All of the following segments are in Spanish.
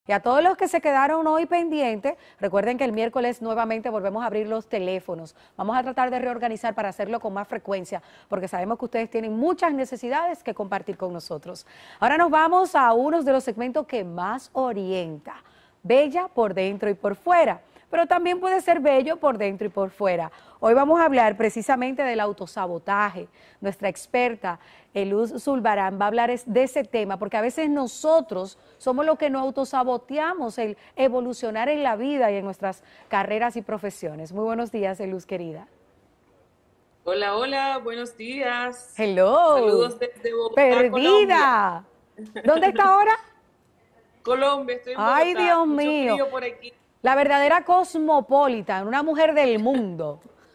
Y a todos los que se quedaron hoy pendientes, recuerden que el miércoles nuevamente volvemos a abrir los teléfonos. Vamos a tratar de reorganizar para hacerlo con más frecuencia, porque sabemos que ustedes tienen muchas necesidades que compartir con nosotros. Ahora nos vamos a uno de los segmentos que más orienta. Bella por dentro y por fuera, pero también puede ser bello por dentro y por fuera. Hoy vamos a hablar precisamente del autosabotaje. Nuestra experta, Luz Zulbarán, va a hablar de ese tema, porque a veces nosotros somos los que nos autosaboteamos el evolucionar en la vida y en nuestras carreras y profesiones. Muy buenos días, Luz, querida. Hola, hola, buenos días. Hello. Saludos desde Bogotá, Colombia. Perdida. ¿Dónde está ahora? Colombia, estoy en Ay, Bogotá. Dios Mucho mío. frío por aquí. La verdadera cosmopolita, una mujer del mundo.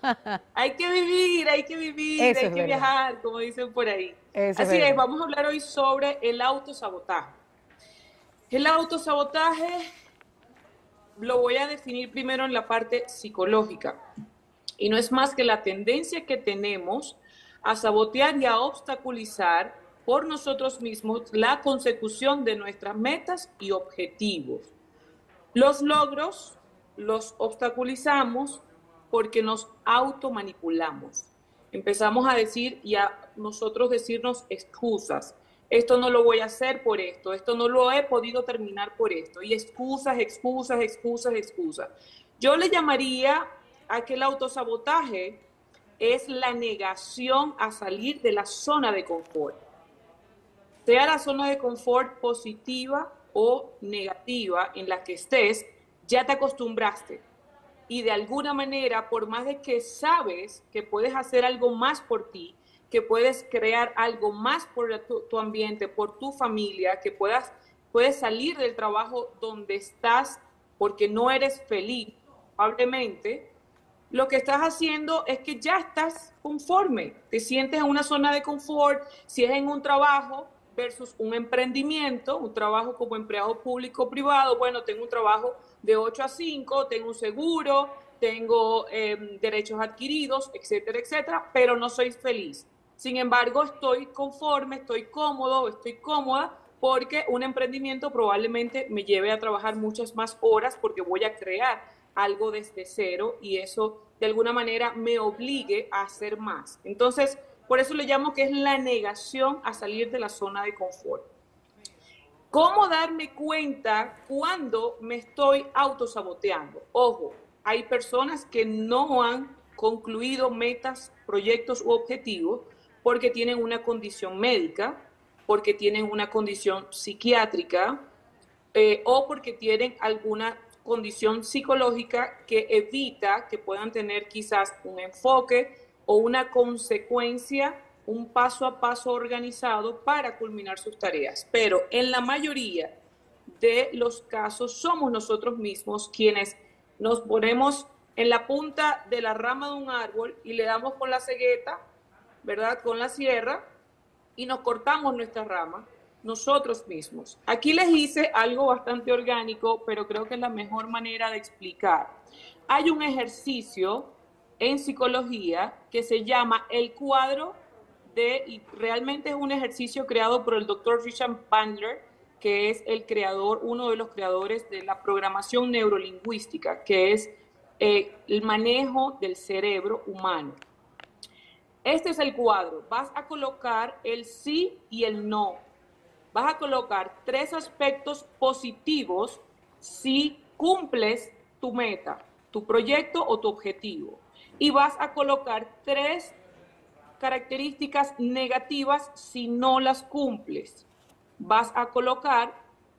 Hay que vivir, Eso hay es que verdad. viajar, como dicen por ahí. Eso es Así es, verdad. vamos a hablar hoy sobre el autosabotaje. El autosabotaje lo voy a definir primero en la parte psicológica. Y no es más que la tendencia que tenemos a sabotear y a obstaculizar por nosotros mismos la consecución de nuestras metas y objetivos. Los logros los obstaculizamos porque nos automanipulamos. Empezamos a decir y a nosotros decirnos excusas. Esto no lo voy a hacer por esto no lo he podido terminar por esto. Y excusas, excusas, excusas, excusas. Yo le llamaría a que el autosabotaje es la negación a salir de la zona de confort. Sea la zona de confort positiva o negativa en la que estés, ya te acostumbraste. Y de alguna manera, por más de que sabes que puedes hacer algo más por ti, que puedes crear algo más por tu ambiente, por tu familia, que puedes salir del trabajo donde estás porque no eres feliz, probablemente, lo que estás haciendo es que ya estás conforme, te sientes en una zona de confort, si es en un trabajo versus un emprendimiento, un trabajo como empleado público o privado, bueno, tengo un trabajo de 8 a 5, tengo un seguro, tengo derechos adquiridos, etcétera, etcétera, pero no soy feliz. Sin embargo, estoy conforme, estoy cómodo, estoy cómoda, porque un emprendimiento probablemente me lleve a trabajar muchas más horas porque voy a crear algo desde cero y eso de alguna manera me obligue a hacer más. Entonces, por eso le llamo que es la negación a salir de la zona de confort. ¿Cómo darme cuenta cuando me estoy autosaboteando? Ojo, hay personas que no han concluido metas, proyectos u objetivos porque tienen una condición médica, porque tienen una condición psiquiátrica, o porque tienen alguna condición psicológica que evita que puedan tener quizás un enfoque o una consecuencia, un paso a paso organizado para culminar sus tareas. Pero en la mayoría de los casos somos nosotros mismos quienes nos ponemos en la punta de la rama de un árbol y le damos con la cegueta, ¿verdad? Con la sierra y nos cortamos nuestra rama nosotros mismos. Aquí les hice algo bastante orgánico, pero creo que es la mejor manera de explicar. Hay un ejercicio en psicología que se llama el cuadro y realmente es un ejercicio creado por el doctor Richard Bandler, que es el creador, uno de los creadores de la programación neurolingüística, que es el manejo del cerebro humano. Este es el cuadro. Vas a colocar el sí y el no. Vas a colocar 3 aspectos positivos si cumples tu meta, tu proyecto o tu objetivo. Y vas a colocar 3 características negativas si no las cumples. Vas a colocar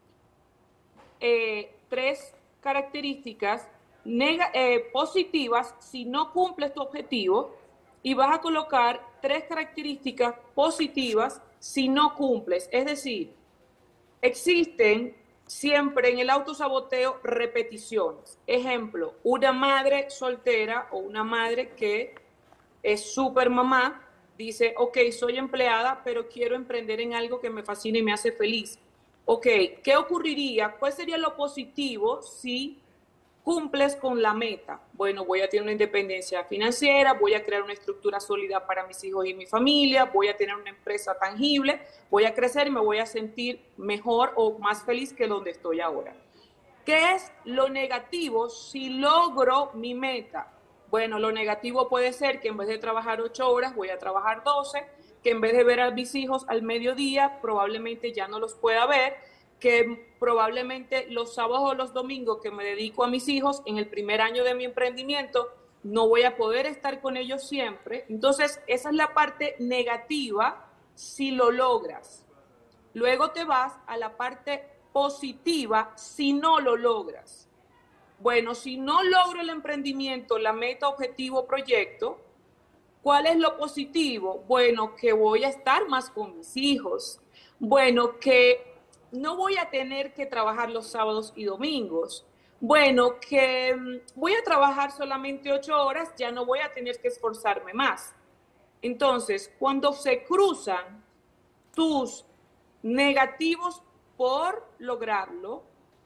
3 características positivas si no cumples tu objetivo y vas a colocar 3 características positivas si no cumples. Es decir, existen siempre en el autosaboteo repeticiones. Ejemplo, una madre soltera o una madre que es súper mamá dice, ok, soy empleada, pero quiero emprender en algo que me fascina y me hace feliz. Ok, ¿qué ocurriría? ¿Cuál sería lo positivo si cumples con la meta? Bueno, voy a tener una independencia financiera, voy a crear una estructura sólida para mis hijos y mi familia, voy a tener una empresa tangible, voy a crecer y me voy a sentir mejor o más feliz que donde estoy ahora. ¿Qué es lo negativo si logro mi meta? Bueno, lo negativo puede ser que en vez de trabajar 8 horas voy a trabajar 12, que en vez de ver a mis hijos al mediodía probablemente ya no los pueda ver, que probablemente los sábados o los domingos que me dedico a mis hijos en el primer año de mi emprendimiento no voy a poder estar con ellos siempre. Entonces, esa es la parte negativa si lo logras. Luego te vas a la parte positiva si no lo logras. Bueno, si no logro el emprendimiento, la meta, objetivo, proyecto, ¿cuál es lo positivo? Bueno, que voy a estar más con mis hijos. Bueno, que no voy a tener que trabajar los sábados y domingos. Bueno, que voy a trabajar solamente 8 horas, ya no voy a tener que esforzarme más. Entonces, cuando se cruzan tus negativos por lograrlo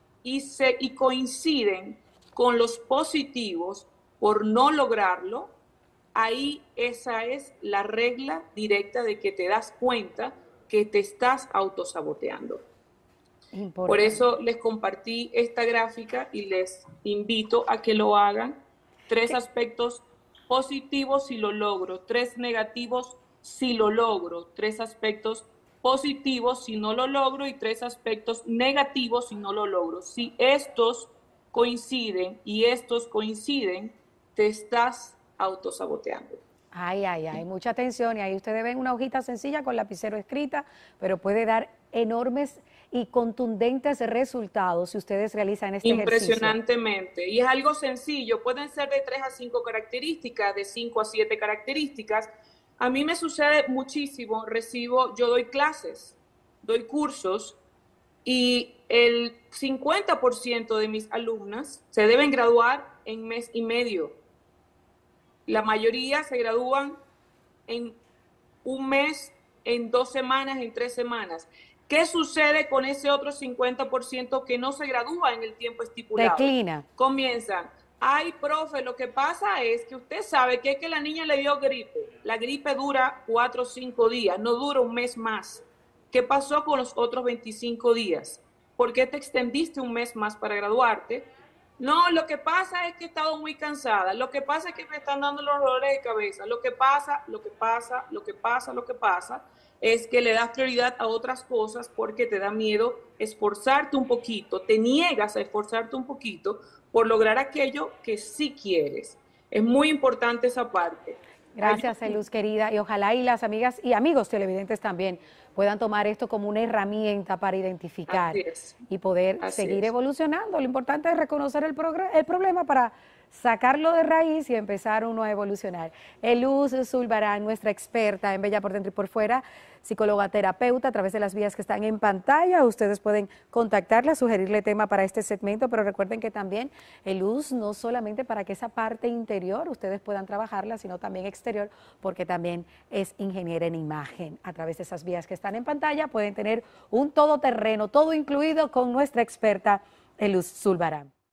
y coinciden con los positivos por no lograrlo, ahí esa es la regla directa de que te das cuenta que te estás autosaboteando. Importante. Por eso les compartí esta gráfica y les invito a que lo hagan. 3 aspectos positivos si lo logro, 3 negativos si lo logro, 3 aspectos positivos si no lo logro y 3 aspectos negativos si no lo logro. Si estos coinciden y estos coinciden, te estás autosaboteando. Ay, ay, ay, mucha atención. Y ahí ustedes ven una hojita sencilla con lapicero escrita, pero puede dar enormes y contundentes resultados si ustedes realizan este ejercicio. Impresionantemente. Y es algo sencillo. Pueden ser de 3 a 5 características, de 5 a 7 características. A mí me sucede muchísimo. Yo doy clases, doy cursos, y el 50% de mis alumnas se deben graduar en mes y medio. La mayoría se gradúan en un mes, en 2 semanas, en 3 semanas. ¿Qué sucede con ese otro 50% que no se gradúa en el tiempo estipulado? Declina. Comienzan. Ay, profe, lo que pasa es que usted sabe que es que la niña le dio gripe. La gripe dura 4 o 5 días, no dura un mes más. ¿Qué pasó con los otros 25 días? ¿Por qué te extendiste un mes más para graduarte? No, lo que pasa es que he estado muy cansada. Lo que pasa es que me están dando los dolores de cabeza. Lo que pasa es que le das prioridad a otras cosas porque te da miedo esforzarte un poquito. Te niegas a esforzarte un poquito por lograr aquello que sí quieres. Es muy importante esa parte. Gracias, Luz querida, y ojalá y las amigas y amigos televidentes también puedan tomar esto como una herramienta para identificar y poder seguir evolucionando. Lo importante es reconocer el problema para sacarlo de raíz y empezar uno a evolucionar. Luz Zulbarán, nuestra experta en Bella por Dentro y por Fuera, psicóloga terapeuta, a través de las vías que están en pantalla. Ustedes pueden contactarla, sugerirle tema para este segmento, pero recuerden que también Luz no solamente para que esa parte interior ustedes puedan trabajarla, sino también exterior, porque también es ingeniera en imagen. A través de esas vías que están en pantalla pueden tener un todoterreno, todo incluido con nuestra experta Luz Zulbarán.